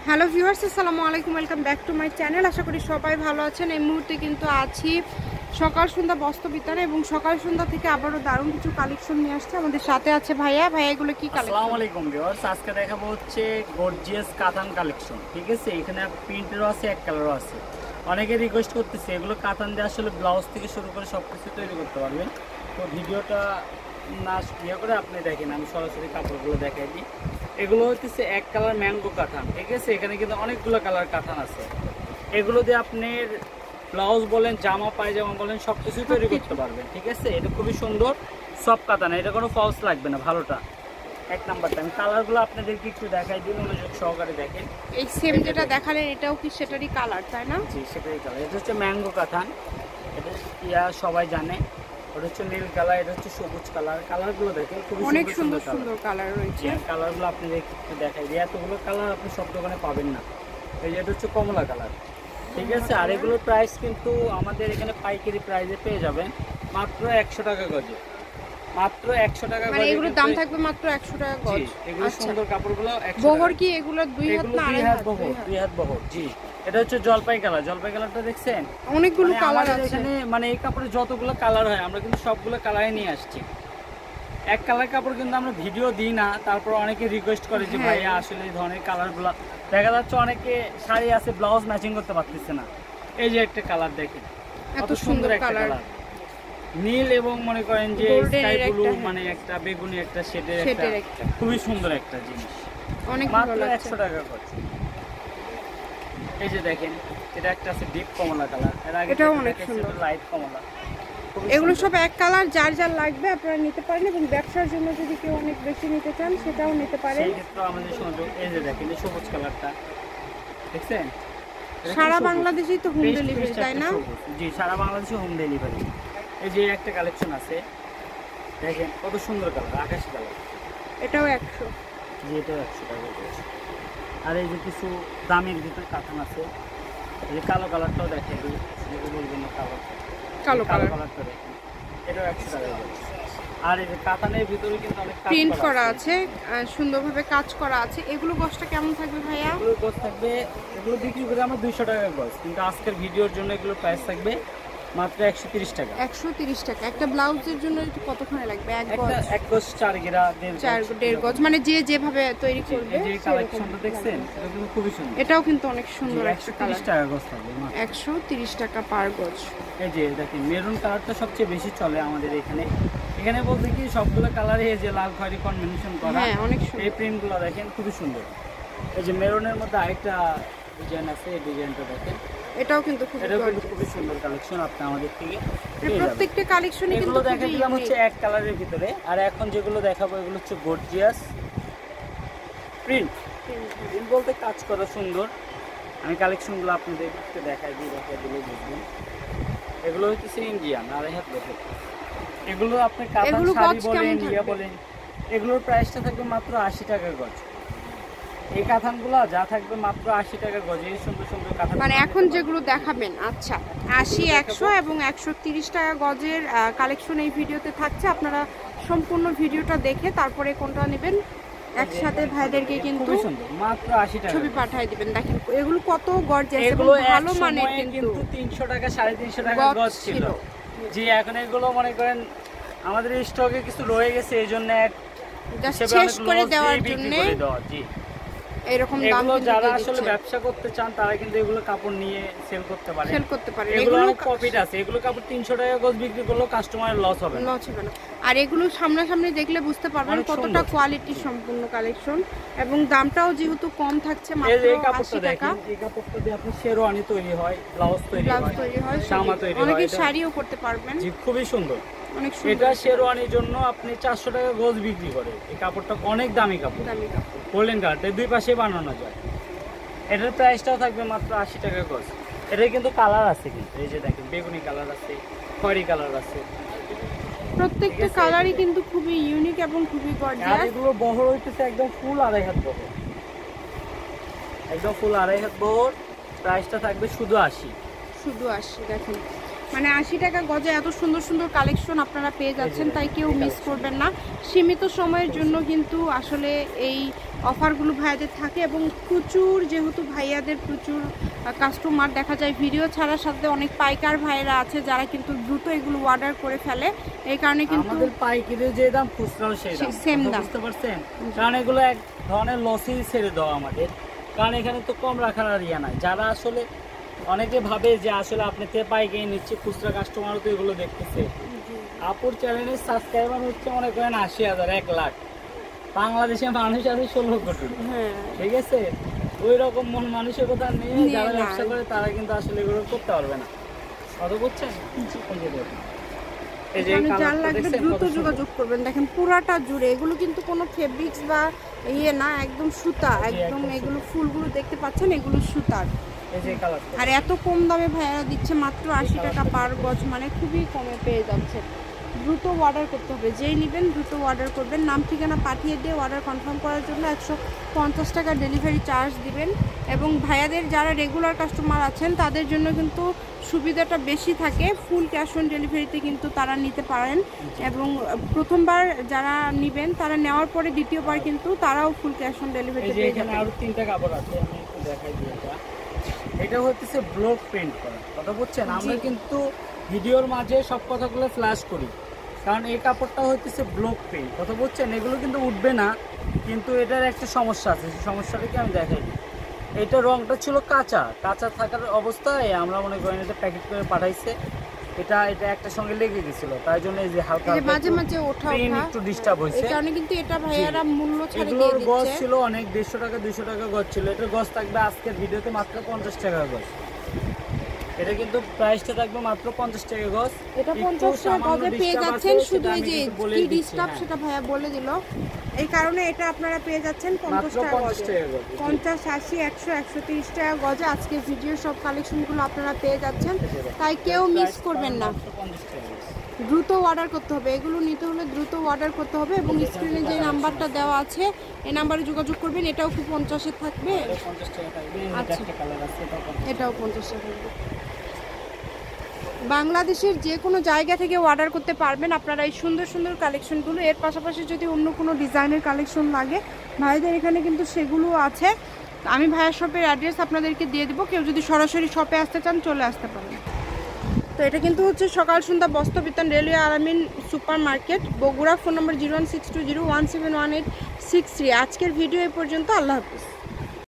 Hello viewers, আসসালামু আলাইকুম, welcome back to my channel. আশা করি সবাই ভালো আছেন। এই মুহূর্তে কিন্তু আছি সকাল সন্ধ্যা বস্ত্র বিতানে এবং সকাল সন্ধ্যা থেকে আবারও দারুণ কিছু কালেকশন নিয়ে আসছে। আমাদের সাথে আছে ভাইয়া। এগুলো কি কালেকশন? আসসালামু আলাইকুম ভিউয়ার্স, আজকে দেখাবো হচ্ছে গর্জিয়াস কাতান কালেকশন। ঠিক আছে, এখানে প্রিন্টেরও আছে, এক কালারও আছে। অনেকে রিকোয়েস্ট করতেছে এগুলো কাতান দিয়ে আসলে ব্লাউজ থেকে শুরু করে সব কিছু তৈরি করতে পারবেন। তো ভিডিওটা না ইয়ে করে আপনি দেখেন, আমি সরাসরি কাপড়গুলো দেখাই দিই। এগুলো হচ্ছে এক কালার ম্যাঙ্গো কাতান। ঠিক আছে, এখানে কিন্তু অনেকগুলো কালার কাতান আছে। এগুলো দিয়ে আপনার ব্লাউজ বলেন, জামা পায়জামা বলেন, সব কিছুই তৈরি করতে পারবেন। ঠিক আছে, এটা খুবই সুন্দর সব কাতান, এটা কোনো ফলস লাগবে না। ভালোটা এক নাম্বারটা। আমি কালারগুলো আপনাদেরকে একটু দেখাই দিন, মনোযোগ সহকারে দেখেন। এই সেম যেটা দেখালেন এটাও কি সেটারই কালার, তাই না? জি, সেটারই কালার। এটা হচ্ছে ম্যাঙ্গো কাতান, এটা ইয়া সবাই জানে। ওটা হচ্ছে নীল কালার, এটা হচ্ছে সবুজ কালার। কালারগুলো দেখেন, খুবই অনেক সুন্দর সুন্দর কালার রয়েছে। কালারগুলো আপনাদেরকে একটু দেখাই দিই। এতগুলো কালার আপনি সব দোকানে পাবেন না। এই যে এটা হচ্ছে কমলা কালার। ঠিক আছে, আর এগুলোর প্রাইস কিন্তু আমাদের এখানে পাইকারি প্রাইসে পেয়ে যাবেন মাত্র 100 টাকা গজে। মাত্র 100 টাকা গজে। মানে এগুলোর দাম থাকবে মাত্র 100 টাকা গজ। এগুলো সুন্দর কাপড়গুলো 100 টাকা। বহর কি এগুলো দুই হাত না আড়াই হাত? দুই হাত বহর। জি, এটা হচ্ছে জলপাই কালার। জলপাই কালারটা দেখছেন? অনেকগুলো কালার আছে। এখানে মানে এই কাপড়ে যতগুলো কালার হয় আমরা কিন্তু সবগুলো কালারে নিয়ে আসছি। এক কালার কাপড় কিন্তু আমরা ভিডিও দিই না, তারপর অনেকে রিকোয়েস্ট করে যে ভাইয়া আসলে এই ধরনের কালারগুলো দেখা যাচ্ছে। অনেকে শাড়ি আছে ব্লাউজ ম্যাচিং করতে পারতেছে না। এই যে একটা কালার দেখেন, এত সুন্দর একটা কালার, নীল এবং মনে করেন যে স্কাই ব্লু, মানে একটা বেগুনি একটা শেডের একটা খুবই সুন্দর একটা জিনিস। অনেক মাত্র ভালো লাগছে। 100 টাকা করে। এই যে দেখেন, এটা একটা আছে ডিপ কমলা কালার, এর আগে এটাও অনেক সুন্দর লাইট কমলা। এগুলো সব এক কালার, যার যার লাগবে আপনারা নিতে পারেন এবং ব্যবসার জন্য যদি কেউ অনেক বেশি নিতে চান সেটাও নিতে পারেন। সেই ক্ষেত্রে আমাদের সুযোগ। এই যে দেখেন, এই সবুজ কালারটা দেখছেন? সারা বাংলাদেশেই তো হোম ডেলিভারি, তাই না? জি, সারা বাংলাদেশে হোম ডেলিভারি। এই যে একটা কালেকশন আছে দেখেন, কত সুন্দর কালার, আকাশি কালার। এটাও 100। জি, এটাও 100 টাকা করে। আর এই যে কিছু দামের ভিতর কাতান আছে। এই যে কালো কালারটাও দেখে দিই, যেগুলোর জন্য কালো কালারটা দেখেন, এটাও 100 টাকা করে। আর এই যে কাতানের ভিতরে কিন্তু অনেক প্রিন্ট করা আছে, সুন্দরভাবে কাজ করা আছে। এগুলো গজটা কেমন থাকবে ভাইয়া? এগুলো গজ থাকবে, এগুলো বিক্রি করে আমরা 200 টাকা গজ, কিন্তু আজকের ভিডিওর জন্য এগুলো প্রাইস থাকবে মাত্র 130 টাকা। 130 টাকা। একটা ব্লাউজের জন্য একটু কতক্ষণ লাগবে? এক গজ 4 গিরা, 1.5 গজ, মানে যে যেভাবে তৈরি করবে। এই যে কালেকশনটা দেখছেন, এটা কিন্তু খুবই সুন্দর। এটাও কিন্তু অনেক সুন্দর। 130 টাকা গজ থাকবে। 130 টাকা পার গজ। এই যে দেখেন, মেরুন কালারটা সবচেয়ে বেশি চলে আমাদের এখানে। এখানে বলতে কি সবগুলো কালারে এই যে লাল খয়েরি কম্বিনেশন করা। হ্যাঁ, অনেক সুন্দর। এই প্রিন্টগুলো দেখেন, খুবই সুন্দর। এই যে মেরুনের মধ্যে আরেকটা ডিজাইন আছে, এই ডিজাইনটা দেখেন, এটাও কিন্তু খুবই সুন্দর কালেকশন। আপনি আমাদের থেকে প্রত্যেকটা কালেকশনই কিন্তু এগুলো দেখাচ্ছিলাম হচ্ছে এক কালারের ভিতরে। আর এখন যেগুলো দেখাবো এগুলো হচ্ছে গর্জিয়াস প্রিন্ট। প্রিন্ট বলতে কাজ করা সুন্দর। আমি কালেকশনগুলো আপনাদের দেখাই দিলে বুঝবেন। এগুলো হচ্ছে ইন্ডিয়ান, আড়াই হাত দেখে। এগুলো আপনি কাতান শাড়ি বলেন, ইয়া বলেন, এগুলোর প্রাইসটা থাকবে মাত্র 80 টাকা গজ। এই কাতানগুলো যা থাকবে মাত্র 80 টাকা গজ। এই সুন্দর সুন্দর কাতান, মানে এখন যেগুলো দেখাবেন, আচ্ছা 80, 100 এবং 130 টাকা গজের কালেকশন এই ভিডিওতে থাকছে। আপনারা সম্পূর্ণ ভিডিওটা দেখে তারপরে কোনটা নেবেন একসাথে ভাইদেরকে কিন্তু মাত্র 80 টাকা ছবি পাঠিয়ে দিবেন। দেখেন এগুলো কত গর্জিয়াস এবং এগুলো ভালো মানের, কিন্তু 300 টাকা 350 টাকা গজ ছিল। জি, এখন এগুলো মনে করেন আমাদের স্টকে কিছু রয়ে গেছে, এইজন্য শেষ করে দেওয়ার জন্য জি এরকম দাম। যারা আসলে ব্যবসা করতে চান তারা কিন্তু এগুলো কাপড় নিয়ে সেল করতে পারে। এগুলো অনেক প্রফিট আছে। এগুলো কাপড় 300 টাকা গজ বিক্রি করলেও কাস্টমারের লস হবে না। আর এগুলো সামনাসামনি দেখলে বুঝতে পারবেন কতটা কোয়ালিটি সম্পূর্ণ কালেকশন এবং দামটাও যেহেতু কম থাকছে মাত্র 80 টাকা। এই কাপড়টা দিয়ে আপনি শেরওয়ানি তৈরি হয়, ব্লাউজ তৈরি হয়, জামা তৈরি হয়, অনেকে শাড়িও করতে পারবেন। জি, খুবই সুন্দর। অনেক সুন্দর। এটা শেরওয়ানির জন্য আপনি 400 টাকা গজ বিক্রি করে। এই কাপড়টা অনেক দামি কাপড়, গোল্ডেন কালারটা দুই পাশে বানানো যায়। এটার প্রাইসটাও থাকবে মাত্র 80 টাকা গজ। এটা কিন্তু কালার আছে, কিন্তু এই যে দেখেন, বেগুনি কালার আছে, খয়েরি কালার আছে। প্রত্যেকটা কালারই কিন্তু খুবই ইউনিক এবং খুবই গর্জিয়াস। এগুলো বহর হইতেছে একদম ফুল আড়াই হাত বহর, একদম ফুল আড়াই হাত বহর। প্রাইসটা থাকবে শুধু 80। দেখেন, মানে 80 টাকা গজে এত সুন্দর সুন্দর কালেকশন আপনারা পেয়ে যাচ্ছেন, তাই কেউ মিস করবেন না। সীমিত সময়ের জন্য কিন্তু আসলে এই অফারগুলো ভাইয়াদের থাকে এবং প্রচুর যেহেতু ভাইয়াদের প্রচুর কাস্টমার দেখা যায় ভিডিও ছাড়ার সাথে অনেক পাইকার ভাইরা আছে যারা কিন্তু দ্রুত এগুলো অর্ডার করে ফেলে, এই কারণে কিন্তু আমাদের পাইকারিও যে দাম খুচরাও সেই দাম, সেম দাম, বুঝতে পারছেন? কারণ এগুলো এক ধরনের লসই ছেড়ে দেওয়া আমাদের, কারণ এখানে তো কম রাখার আর ইয়া নাই। যারা আসলে অনেকে ভাবে যে আসলে আপনি তে পাইকারি নিচ্ছে, খুচরা কাস্টমারও তো এগুলো দেখতেছে। আপুর চ্যানেলের সাবস্ক্রাইবার হচ্ছে মনে করেন 80,000, 1 লাখ। বাংলাদেশের মানুষ আছে 16 কোটি, ঠিক আছে? ওই রকম মন মানসিকতা নিয়ে যারা ব্যবসা করে তারা কিন্তু আসলে এগুলো করতে পারবে না, কত বুঝছেন? এই যে যার লাগবে দ্রুত যোগাযোগ করবেন। দেখেন পুরাটা জুড়ে এগুলো কিন্তু কোনো ফেব্রিক্স বা ইয়ে না, একদম সুতা, একদম এগুলো ফুলগুলো দেখতে পাচ্ছেন এগুলো সুতার। আর এত কম দামে ভাইয়ারা দিচ্ছে মাত্র 80 টাকা পার গজ, মানে খুবই কমে পেয়ে যাচ্ছে। দ্রুত অর্ডার করতে হবে, যেই নেবেন দ্রুত অর্ডার করবেন, নাম ঠিকানা পাঠিয়ে দিয়ে অর্ডার কনফার্ম করার জন্য 150 টাকা ডেলিভারি চার্জ দিবেন। এবং ভাইয়াদের যারা রেগুলার কাস্টমার আছেন তাদের জন্য কিন্তু সুবিধাটা বেশি থাকে, ফুল ক্যাশ অন ডেলিভারিতে কিন্তু তারা নিতে পারেন। এবং প্রথমবার যারা নেবেন তারা নেওয়ার পরে দ্বিতীয়বার কিন্তু তারাও ফুল ক্যাশ অন ডেলিভারিতে পেয়ে যাবেন। আরো 3টা কাপড় আছে, আমি একটু দেখাই দিই। এটা হচ্ছে ব্লক প্রিন্ট করা, কথা বুঝছেন? আমরা কিন্তু ভিডিওর মাঝে সব কথাগুলো ফ্ল্যাশ করি, কারণ এই কাপড়টা হচ্ছে ব্লক প্রিন্ট, কথা বুঝছেন? এগুলো কিন্তু উঠবে না, কিন্তু এটার একটা সমস্যা আছে, সেই সমস্যাটাকে আমি দেখাই দিই। এটা রংটা ছিল কাঁচা থাকার অবস্থায় আমরা মনে করেন এটা প্যাকেট করে পাঠাইছে, এটা একটা সঙ্গে লেগে গেছিল, তাই জন্য এই যে হালকা মাঝে মাঝে ওঠা একটু ডিস্টার্ব হয়েছে, এই কারণে কিন্তু এটা ভাইয়ারা মূল্য ছাড়ে দিয়ে দিচ্ছে। গজ দিচ্ছে ছিল অনেক 150 টাকা 200 টাকা গজ ছিল, এটার গজ থাকবে আজকের ভিডিওতে মাত্র 50 টাকা গজ। এটা কিন্তু প্রাইসটা থাকবে মাত্র 50 টাকা গজ। এটা 50 টাকা গজে পেয়ে যাচ্ছেন, শুধু এই যে কি ডিস্টার্ব সেটা ভাইয়া বলে দিল, এই কারণে এটা আপনারা পেয়ে যাচ্ছেন 50 টাকা গজে। 50, 80, 100, 130 টাকা গজে আজকের ভিডিওর সব কালেকশনগুলো আপনারা পেয়ে যাচ্ছেন, তাই কেউ মিস করবেন না। দ্রুত অর্ডার করতে হবে, এগুলো নিতে হলে দ্রুত অর্ডার করতে হবে। এবং স্ক্রিনে যে নাম্বারটা দেওয়া আছে এই নাম্বারে যোগাযোগ করবেন। এটাও কি 50-এ থাকবে? আচ্ছা, এটাও 50 টাকা থাকবে। বাংলাদেশের যে কোনো জায়গা থেকে অর্ডার করতে পারবেন আপনারা এই সুন্দর সুন্দর কালেকশনগুলো। এর পাশাপাশি যদি অন্য কোনো ডিজাইনের কালেকশন লাগে ভাইদের এখানে কিন্তু সেগুলো আছে। আমি ভাইয়ার শপের অ্যাড্রেস আপনাদেরকে দিয়ে দেবো, কেউ যদি সরাসরি শপে আসতে চান চলে আসতে পারেন। তো এটা কিন্তু হচ্ছে সকাল সন্ধ্যা বস্ত্র বিতান, railway Alamin super market, Bogura. Phone number 01620171863। আজকের ভিডিও এই পর্যন্ত, আল্লাহ হাফিজ।